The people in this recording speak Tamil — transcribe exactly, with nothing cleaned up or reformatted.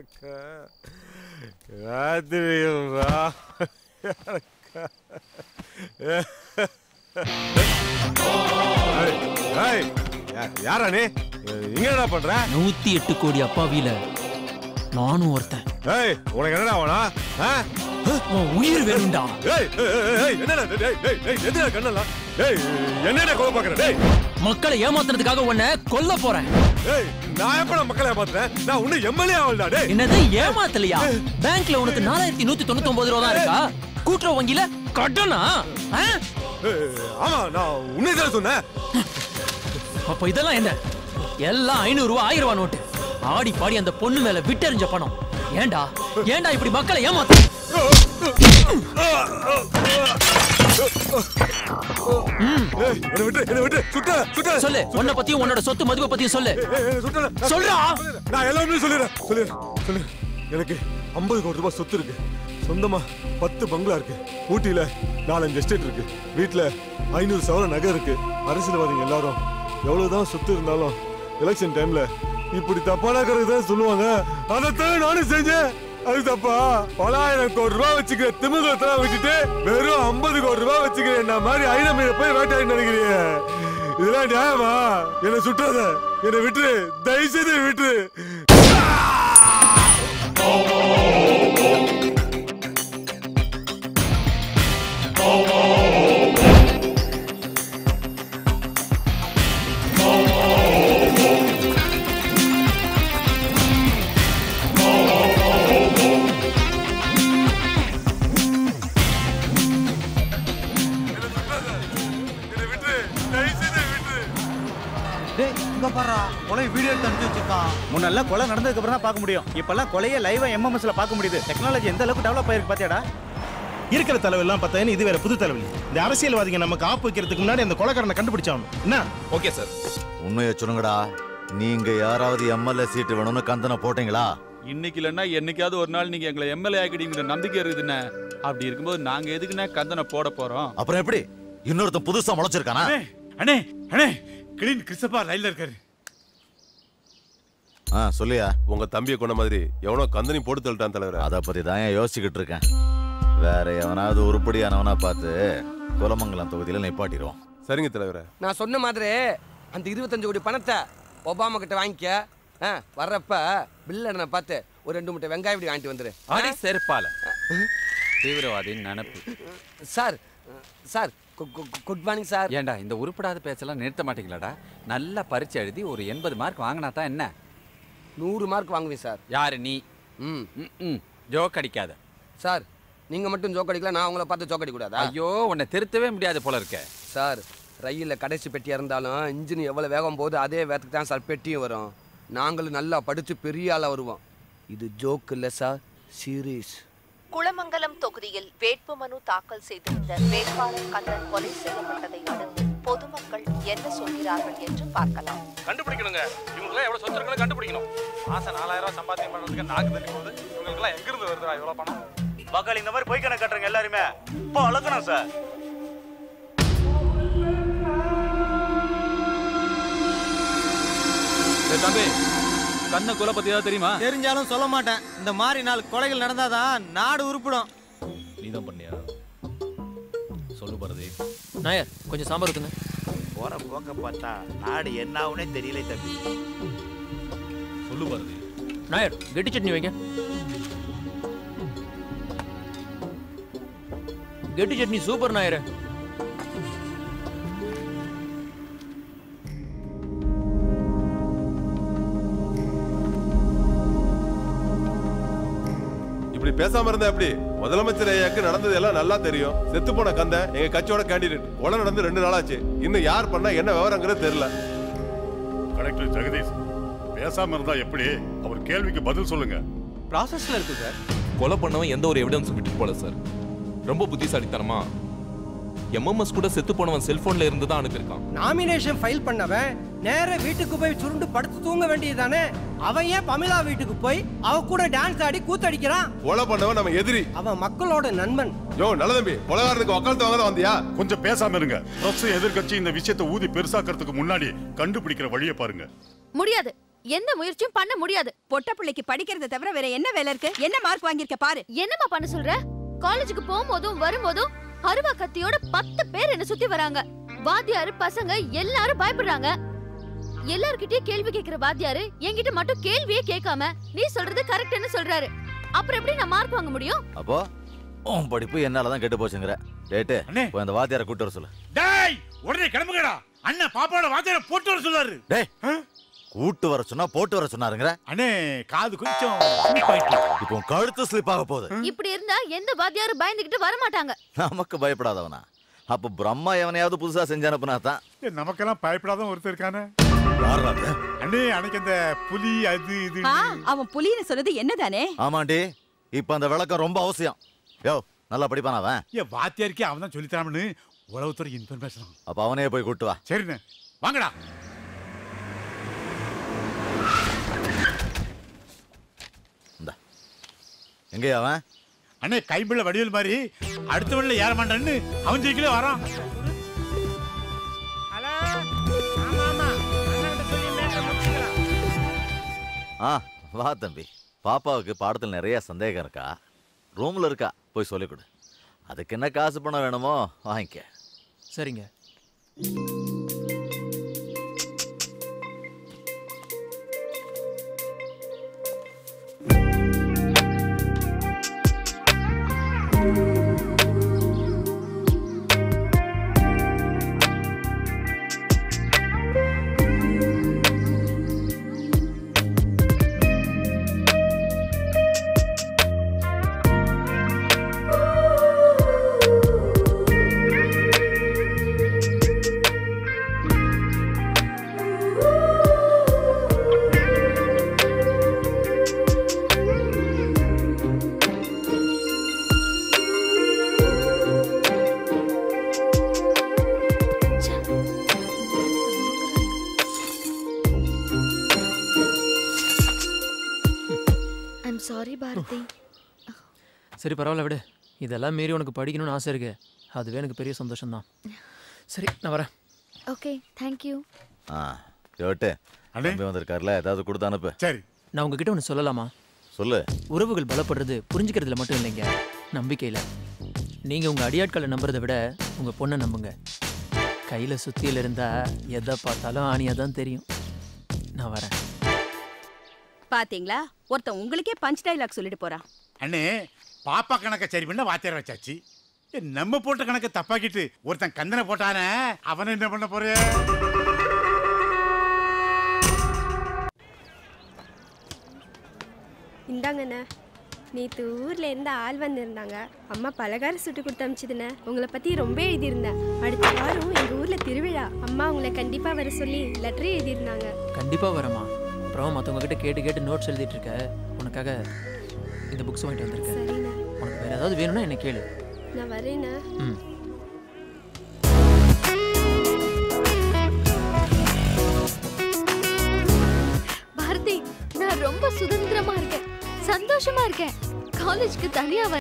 யாரா நீ இங்க என்ன பண்ற? நூத்தி எட்டு கோடி அப்பாவில நானும் ஒருத்தன். ஏய் உனக்கு என்னடா வேணா? உயிர் வேணும்டா. ஏய் ஏய் என்னடா டேய் டேய் டேய் எதுடா கண்ணலாம்? ஏய் என்னடா கோவ பாக்குற? டேய் மக்களை ஏமாத்துறதுக்காக உன்னை கொல்ல போறேன். ஏய் நான் எப்ப மக்களை ஏமாத்துறேன்? நான் உன்னை எம்எல்ஏ ஆவலடா. டேய் என்னது ஏமாத்தலையா? பேங்க்ல உனக்கு நாலாயிரத்து நூத்தி தொண்ணூத்தி ஒன்பது ரூபாய் தான் இருக்கா? கூட்டுறவு வங்கியில கடனா? ஆமா நான் உன்னைதான் சொன்னேன். அப்ப இதெல்லாம் என்ன? எல்லாம் ஐநூறு ரூபாய் ஆயிரம் ரூபாய் நோட்டு. ஆடி பாடி அந்த பொண்ணு மேல விட்டெறிஞ்ச பணம். ஏண்டா ஏண்டா இப்படி மக்களை ஏமாத்து? சொல்லு, உன்னை பத்தியும் உன்னோட சொத்து மதிப்பை பத்தியும் சொல்லு. சொல்றா. நான் எல்லாமே சொல்லிடுறேன் சொல்லிடுறேன் சொல்லு. எனக்கு ஐம்பது கோடி ரூபாய் சொத்து இருக்கு. சொந்தமா பத்து பங்களா இருக்கு. ஊட்டியில நாலஞ்சு எஸ்டேட் இருக்கு. வீட்டுல ஐநூறு சவர நகை இருக்கு. அரசியல்வாதிங்க எல்லாரும் எவ்வளவுதான் சொத்து இருந்தாலும் எலெக்ஷன் டைம்ல இப்படி தப்பான கருத்து தான் சொல்லுவாங்க. அதைத்தான் நானும் செஞ்சேன். அது தப்பா? பலாயிரம் கோடி ரூபாய் வச்சுக்கிற திமுகத்தெல்லாம் விட்டுட்டு வெறும் ஐம்பது கோடி ரூபாய் வச்சுக்கிற என்ன மாதிரி ஐநூறு போய் வேட்டாடி நினைக்கிறீங்க. இதெல்லாம் நியாயமா? என்னை சுட்டாத, என்னை விட்டுரு, தயவு செய்து விட்டுரு. முன்னெல்ல கொலை நடந்ததுக்கு அப்புறம் தான் பார்க்க முடியும். இப்பெல்லாம் கொலையை லைவா எம்எம்எஸ்ல பார்க்க முடியுது. டெக்னாலஜி எந்த அளவுக்கு டெவலப் ஆயிருக்கு பாத்தியாடா? இருக்கிற தலைவெல்லாம் பார்த்தா இது வேற புது தலைவலி. இந்த அரசியல்வாதிங்க நமக்கு ஆப்பு வைக்கிறதுக்கு முன்னாடி அந்த கொலைக்காரனை கண்டுபிடிச்சாகணும். என்ன? Okay sir. உண்மையை சொல்லுங்கடா. நீங்க யாராவது எம்எல்ஏ சீட்டு வேணும்னு கந்தனை போட்டீங்களா? இன்னைக்கு இல்லைன்னா என்னைக்காவது ஒரு நாள் நீங்க எங்களை எம்எல்ஏ ஆகிடுங்கிற நம்பிக்கை இருக்குதுன்னு. அப்படி இருக்கும்போது நாங்க எதுக்குன்னா கந்தனை போட போறோம்? அப்புறம் எப்படி? இன்னொருத்தன் புதுசா முளைச்சிருக்கானா? அண்ணே அண்ணே கிளீன் கிறிஸ்தப்பா ரயில்ல இருக்காரு. ஆ சொல்லியா? உங்க தம்பியை கொண்ட மாதிரி எவனோ கந்தனி போட்டு தள்ளிட்டான் தலைவர். அதை பத்தி தான் யோசிச்சுக்கிட்டு இருக்கேன். வேற எவனாவது உருப்படியானவனா பார்த்து குலமங்கலம் தொகுதியில நிப்பாட்டிடுவோம். சரிங்க தலைவர. நான் சொன்ன மாதிரி அந்த இருபத்தஞ்சு கோடி பணத்தை ஒபாமா கிட்ட வாங்கிக்க. வர்றப்ப பில்லனை பார்த்து ஒரு ரெண்டு மூட்டை வெங்காயம் இப்படி வாங்கிட்டு வந்துரு. அடி செருப்பால தீவிரவாதி நினைப்பு. Sir sir good morning sir. ஏண்டா இந்த உருப்படாத பேச்செல்லாம் நிறுத்த மாட்டீங்களாடா? நல்லா பரீட்சை எழுதி ஒரு எண்பது மார்க் வாங்கினா தான் என்ன? நூறு மார்க் வாங்குவேன் சார். யாரு நீ? ம் ம் ஜோக் அடிக்காத சார். நீங்கள் மட்டும் ஜோக் அடிக்கல, நான் உங்களை பார்த்து ஜோக் அடிக்கூடாதா? ஐயோ உன்னை திருத்தவே முடியாது போல இருக்க சார். ரயிலில் கடைசி பெட்டியாக இருந்தாலும் இன்ஜின் எவ்வளோ வேகம் போகுது அதே வேகத்துக்கு தான் சார் பெட்டியும் வரும். நாங்களும் நல்லா படித்து பெரிய ஆளாக வருவோம். இது ஜோக் இல்லை சார், சீரியஸ். குளமங்கலம் தொகுதியில் வேட்புமனு தாக்கல் செய்திருந்த வேட்பாளர் கந்தன் கொலை செய்யப்பட்டதை அடுத்து பொதுமக்கள் என்ன சொல்கிறார்கள் என்று பார்க்கலாம். கண்டுபிடிக்கணுங்க. இவங்களுக்குலாம் எவ்வளவு சொத்து இருக்குன்னு கண்டுபிடிக்கணும். மாசம் நாலாயிரம் ரூபாய் சம்பாத்தியம் பண்றதுக்கு நாக்கு தள்ளி போகுது. இவங்களுக்குலாம் எங்க இருந்து வருதுடா இவ்வளவு பணம்? பகல் இந்த மாதிரி பொய் கணக்கு கட்டுறங்க எல்லாருமே இப்போ வளர்க்கணும் சார். தம்பி கண்ண கொலை பத்தி ஏதாவது தெரியுமா? தெரிஞ்சாலும் சொல்ல மாட்டேன். இந்த மாதிரி நாலு கொலைகள் நடந்தாதான் நாடு உருப்பிடும். நீதான் பண்ணியா? சொல்லு பாரதி. நாயர் கொஞ்சம் சாம்பார் ஊத்துங்க. போற போக்க பார்த்தா நாடு என்ன ஆகுனே தெரியல தம்பி. சொல்லு பாரதி. நாயர் கெட்டி சட்னி வைங்க. கெட்டி சட்னி சூப்பர் நாயர். இப்படி பேசாம இருந்தா எப்படி? முதலமைச்சர் ஐயாக்கு நடந்தது எல்லாம் நல்லா தெரியும். செத்து போன கந்த எங்க கட்சியோட கேண்டிடேட். கொலை நடந்து ரெண்டு நாளாச்சு. இன்னும் யார் பண்ணா என்ன விவரங்கிறது தெரியல. கலெக்டர் ஜெகதீஷ் பேசாம இருந்தா எப்படி? அவர் கேள்விக்கு பதில் சொல்லுங்க. ப்ராசஸ்ல இருக்கு சார். கொலை பண்ணவன் எந்த ஒரு எவிடன்ஸும் விட்டுட்டு போல சார். ரொம்ப புத்திசாலித்தனமா எம்எம்எஸ் கூட செத்து போனவன் செல்போன்ல இருந்து தான் அனுப்பியிருக்கான். நாமினேஷன் ஃபைல் பண்ணவன் நேர வீட்டுக்கு போய் சுருண்டு படுத்து தூங்க வேண்டியதுதானே? அவன் ஏன் பமிலா வீட்டுக்கு போய் அவ கூட டான்ஸ் ஆடி கூத்தடிக்கிறான்? கொலை பண்ணவன் நம்ம எதிரி. அவன் மக்களோட நண்பன். யோ நல்ல தம்பி, கொலைகாரனுக்கு வக்காலத்து வாங்க தான் வந்தியா? கொஞ்சம் பேசாம இருங்க. பிரஸ் எதிர்க்கட்சி இந்த விஷயத்தை ஊதி பெருசாக்கிறதுக்கு முன்னாடி கண்டுபிடிக்கிற வழியை பாருங்க. முடியாது. எந்த முயற்சியும் பண்ண முடியாது. பொட்ட பிள்ளைக்கு படிக்கிறத தவிர வேற என்ன வேலை இருக்கு? என்ன மார்க் வாங்கியிருக்க பாரு. என்னமா பண்ண சொல்ற? காலேஜுக்கு போகும்போதும் வரும்போதும் அருவா கத்தியோட பத்து பேர் என்ன சுத்தி வராங்க. வாத்தியாரு பசங்க எல்லாரும் பயப்படுறாங்க. எல்லார்கிட்டயும் கேள்வி கேக்குற வாத்தியாரு என்கிட்ட மட்டும் கேள்வியே கேட்காம நீ சொல்றது கரெக்ட்னு சொல்றாரு. அப்புறம் எப்படி நான் மார்க் வாங்க முடியும்? அப்போ உன் படிப்பு என்னாலதான் கெட்டு போச்சுங்கற. டேட்டு போய் அந்த வாத்தியாரை கூட்டி வர சொல்லு. டேய் உடனே கிளம்புங்கடா. அண்ணா பாப்பாவோட வாத்தியாரை போட்டு வர சொல்லாரு. டேய் கூட்டு வர சொன்னா போட்டு வர சொன்னாருங்கற. அண்ணே காது கொஞ்சம் ஸ்லிப் ஆயிட்டு. இப்போ கழுத்து ஸ்லிப் ஆக போகுது. இப்படி இருந்தா எந்த வாத்தியாரும் பயந்துகிட்டு வர மாட்டாங்க. நமக்கு பயப்படாதவனா? அப்ப பிரம்மா எவனையாவது புதுசா செஞ்சானப்பனா தான். நமக்கெல்லாம் பயப்படாத ஒருத்தர் இருக்கானே. யாரா அது? அண்ணே அன்னைக்கு அந்த புலி அது இது. அவன் புலின்னு சொன்னது என்னதானே? ஆமாண்டி. இப்ப அந்த விளக்கம் ரொம்ப அவசியம். யோ நல்லா படிப்பான அவன். ஏ வாத்தியாருக்கே அவன் தான் சொல்லி தராமனு உளவுத்துறை இன்ஃபர்மேஷன். அப்ப அவனே போய் கூட்டு வா. சரிண்ணே வாங்கடா. இந்த எங்கயா அவன்? அண்ணே கைபிள்ள வடிவேல் மாதிரி அடுத்த வழியில ஏற மாட்டான்னு அவன் ஜெயிக்கல வரான். ஆ வா தம்பி. பாப்பாவுக்கு பாடத்தில் நிறைய சந்தேகம் இருக்கா. ரூம்ல இருக்கா, போய் சொல்லிக் கொடு. அதுக்கு என்ன காசு பணம் வேணுமோ வாங்கிக்க. சரிங்க. சரி பரவாயில்ல விடு. இதெல்லாம் மீறி உனக்கு படிக்கணும்னு ஆசை இருக்கு. அதுவே எனக்கு பெரிய சந்தோஷம் தான். சரி நான் வரேன். Okay thank you. ஆ யோட்டே அண்ணே வந்திருக்கார்ல, ஏதாவது கொடுத்து அனுப்பு. சரி நான் உங்ககிட்ட ஒன்று சொல்லலாமா? சொல்லு. உறவுகள் பலப்படுறது புரிஞ்சுக்கிறதுல மட்டும் இல்லைங்க, நம்பிக்கையில். நீங்கள் உங்கள் அடியாட்களை நம்புறதை விட உங்கள் பொண்ணை நம்புங்க. கையில் சுத்தியில் இருந்தால் எதை பார்த்தாலும் ஆணியாக தான் தெரியும். நான் வரேன். பாத்தீங்களா, ஒருத்தன் உங்களுக்கே பஞ்ச் டைலாக் சொல்லிட்டு போறான். அண்ணே பாப்பா கணக்க சரி பண்ண வாத்தியார் வச்சாச்சு. நம்ம போட்ட கணக்கு தப்பாக்கிட்டு ஒருத்தன் கந்தனை போட்டானே, அவனை என்ன பண்ண போற? இந்தாங்கண்ணே, நேற்று ஊரில் இருந்து ஆள் வந்திருந்தாங்க. அம்மா பலகாரம் சுட்டு கொடுத்து அமிச்சதுண்ணே. உங்களை பற்றி ரொம்ப எழுதியிருந்தேன். அடுத்த வாரம் எங்கள் ஊரில் திருவிழா. அம்மா உங்களை கண்டிப்பாக வர சொல்லி லெட்டர் எழுதியிருந்தாங்க. கண்டிப்பாக வரமா? அப்புறம் மற்றவங்க கிட்ட கேட்டு கேட்டு நோட்ஸ் எழுதிட்டு இருக்க. உனக்காக இந்த புக்ஸ் வாங்கிட்டு வந்திருக்கேன். சரிண்ணே. உனக்கு வேறு ஏதாவது வேணும்னா என்ன கேளு. நான் வரேண்ணே. ம் பாரதி, நான் ரொம்ப சுதந்திரமா இருக்கேன், சந்தோஷமா இருக்கேன். காலேஜ்க்கு தனியா